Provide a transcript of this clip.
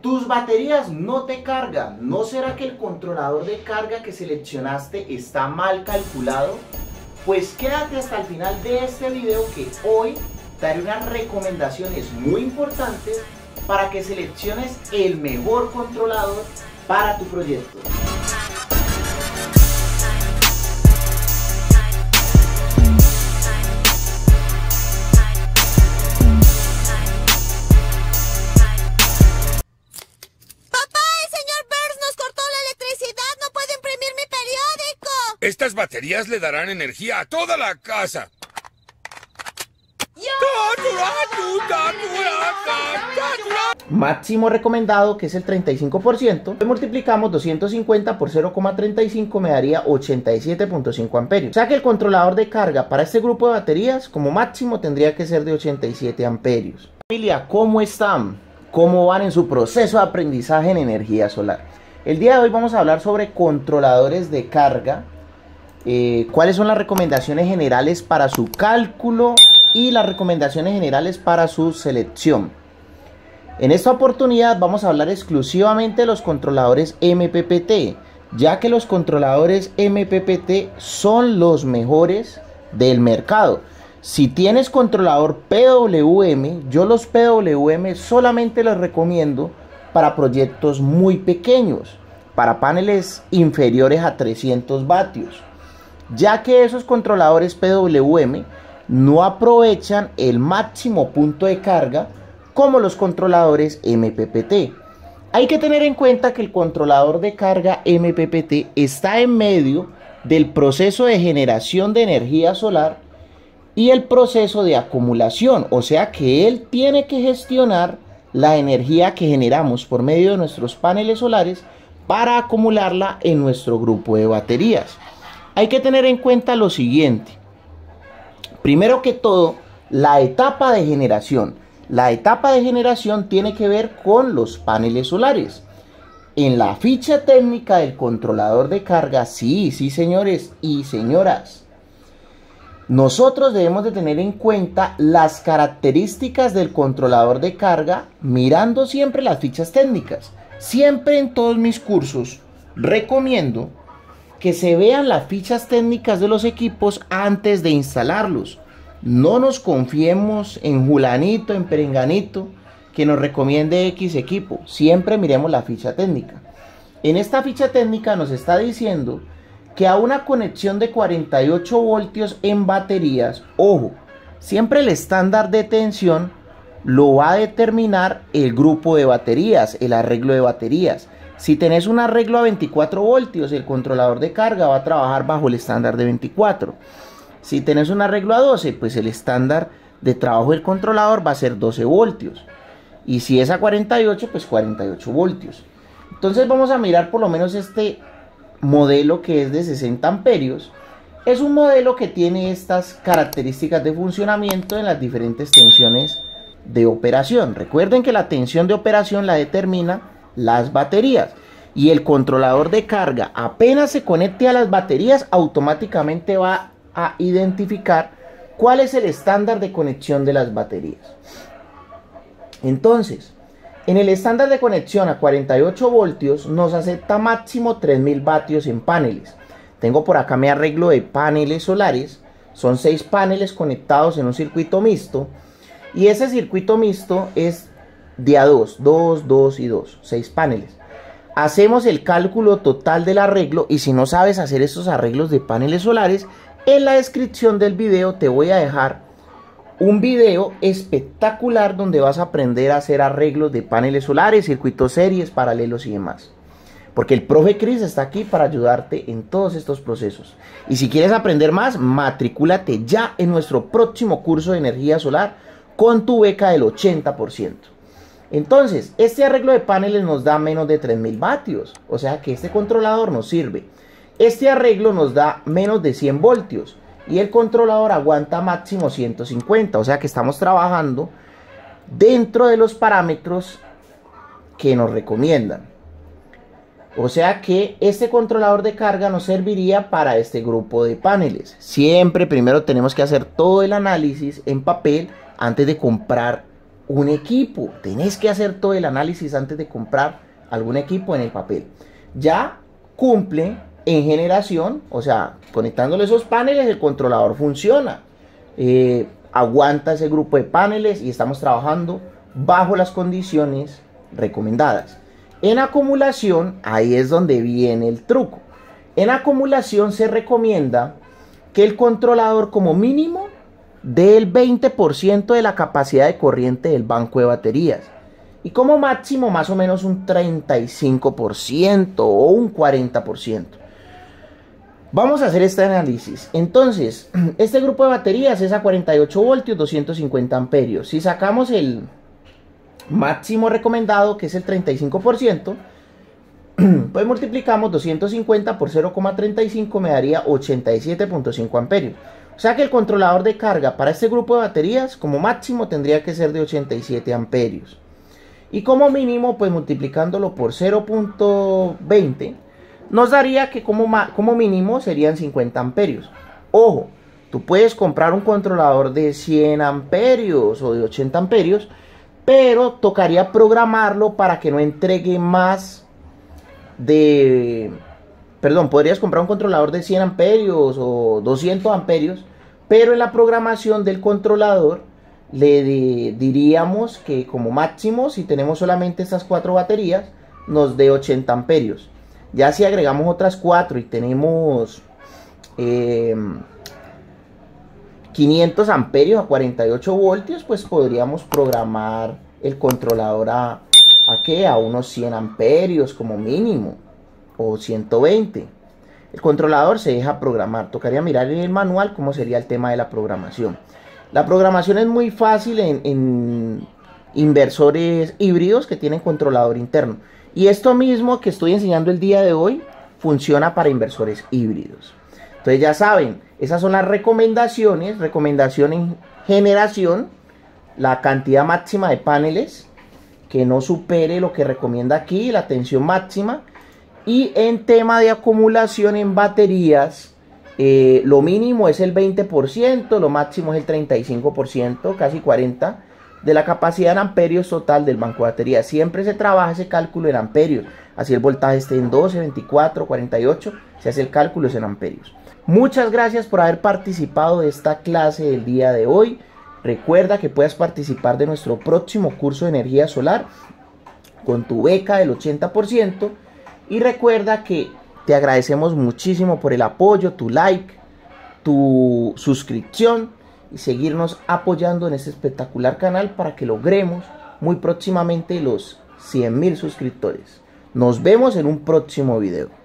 Tus baterías no te cargan. ¿No será que el controlador de carga que seleccionaste está mal calculado? Pues quédate hasta el final de este video, que hoy te daré unas recomendaciones muy importantes para que selecciones el mejor controlador para tu proyecto. Estas baterías le darán energía a toda la casa. Máximo recomendado, que es el 35%. Multiplicamos 250 por 0,35, me daría 87.5 amperios. O sea que el controlador de carga para este grupo de baterías como máximo tendría que ser de 87 amperios. Familia, ¿cómo están? ¿Cómo van en su proceso de aprendizaje en energía solar? El día de hoy vamos a hablar sobre controladores de carga. Cuáles son las recomendaciones generales para su cálculo y las recomendaciones generales para su selección. En esta oportunidad vamos a hablar exclusivamente de los controladores MPPT, ya que los controladores MPPT son los mejores del mercado. Si tienes controlador PWM, yo los PWM solamente los recomiendo para proyectos muy pequeños, para paneles inferiores a 300 vatios. Ya que esos controladores PWM no aprovechan el máximo punto de carga como los controladores MPPT. Hay que tener en cuenta que el controlador de carga MPPT está en medio del proceso de generación de energía solar y el proceso de acumulación, o sea que él tiene que gestionar la energía que generamos por medio de nuestros paneles solares para acumularla en nuestro grupo de baterías. Hay que tener en cuenta lo siguiente. Primero que todo, la etapa de generación. La etapa de generación tiene que ver con los paneles solares. En la ficha técnica del controlador de carga, sí señores y señoras, nosotros debemos de tener en cuenta las características del controlador de carga mirando siempre las fichas técnicas. Siempre en todos mis cursos recomiendo que se vean las fichas técnicas de los equipos antes de instalarlos. No nos confiemos en Julanito, en Perenganito, que nos recomiende X equipo. Siempre miremos la ficha técnica. En esta ficha técnica nos está diciendo que a una conexión de 48 voltios en baterías, ojo, siempre el estándar de tensión lo va a determinar el grupo de baterías, el arreglo de baterías. Si tenés un arreglo a 24 voltios, el controlador de carga va a trabajar bajo el estándar de 24. Si tenés un arreglo a 12, pues el estándar de trabajo del controlador va a ser 12 voltios. Y si es a 48, pues 48 voltios. Entonces vamos a mirar por lo menos este modelo que es de 60 amperios. Es un modelo que tiene estas características de funcionamiento en las diferentes tensiones de operación. Recuerden que la tensión de operación la determina las baterías, y el controlador de carga apenas se conecte a las baterías automáticamente va a identificar cuál es el estándar de conexión de las baterías. Entonces, en el estándar de conexión a 48 voltios nos acepta máximo 3000 vatios en paneles. Tengo por acá mi arreglo de paneles solares. Son 6 paneles conectados en un circuito mixto, y ese circuito mixto es de a 2 y 2, 6 paneles. Hacemos el cálculo total del arreglo, y si no sabes hacer estos arreglos de paneles solares, en la descripción del video te voy a dejar un video espectacular donde vas a aprender a hacer arreglos de paneles solares, circuitos series, paralelos y demás. Porque el profe Chris está aquí para ayudarte en todos estos procesos. Y si quieres aprender más, matricúlate ya en nuestro próximo curso de energía solar con tu beca del 80%. Entonces, este arreglo de paneles nos da menos de 3000 vatios. O sea que este controlador nos sirve. Este arreglo nos da menos de 100 voltios. Y el controlador aguanta máximo 150. O sea que estamos trabajando dentro de los parámetros que nos recomiendan. O sea que este controlador de carga nos serviría para este grupo de paneles. Siempre primero tenemos que hacer todo el análisis en papel antes de comprar un equipo. Tenés que hacer todo el análisis antes de comprar algún equipo en el papel. Ya cumple en generación, o sea, conectándole esos paneles, el controlador funciona. Aguanta ese grupo de paneles y estamos trabajando bajo las condiciones recomendadas. En acumulación, ahí es donde viene el truco. En acumulación se recomienda que el controlador como mínimo dé el 20% de la capacidad de corriente del banco de baterías y como máximo más o menos un 35% o un 40%. Vamos a hacer este análisis. Entonces, este grupo de baterías es a 48 voltios, 250 amperios. Si sacamos el máximo recomendado, que es el 35%, pues multiplicamos 250 por 0,35, me daría 87.5 amperios. O sea que el controlador de carga para este grupo de baterías como máximo tendría que ser de 87 amperios. Y como mínimo, pues multiplicándolo por 0.20, nos daría que como mínimo serían 50 amperios. Ojo, tú puedes comprar un controlador de 100 amperios o de 80 amperios, pero tocaría programarlo para que no entregue más de... Perdón, podrías comprar un controlador de 100 amperios o 200 amperios, pero en la programación del controlador le diríamos que como máximo, si tenemos solamente estas 4 baterías, nos dé 80 amperios. Ya si agregamos otras 4 y tenemos 500 amperios a 48 voltios, pues podríamos programar el controlador a unos 100 amperios como mínimo, o 120. El controlador se deja programar. Tocaría mirar en el manual cómo sería el tema de la programación. La programación es muy fácil en inversores híbridos que tienen controlador interno. Y esto mismo que estoy enseñando el día de hoy funciona para inversores híbridos. Entonces ya saben, esas son las recomendaciones. Recomendación en generación, la cantidad máxima de paneles que no supere lo que recomienda aquí, la tensión máxima. Y en tema de acumulación en baterías, lo mínimo es el 20%, lo máximo es el 35%, casi 40%, de la capacidad en amperios total del banco de baterías. Siempre se trabaja ese cálculo en amperios, así el voltaje esté en 12, 24, 48, se hace el cálculo en amperios. Muchas gracias por haber participado de esta clase del día de hoy. Recuerda que puedes participar de nuestro próximo curso de energía solar con tu beca del 80%. Y recuerda que te agradecemos muchísimo por el apoyo, tu like, tu suscripción y seguirnos apoyando en este espectacular canal para que logremos muy próximamente los 100.000 suscriptores. Nos vemos en un próximo video.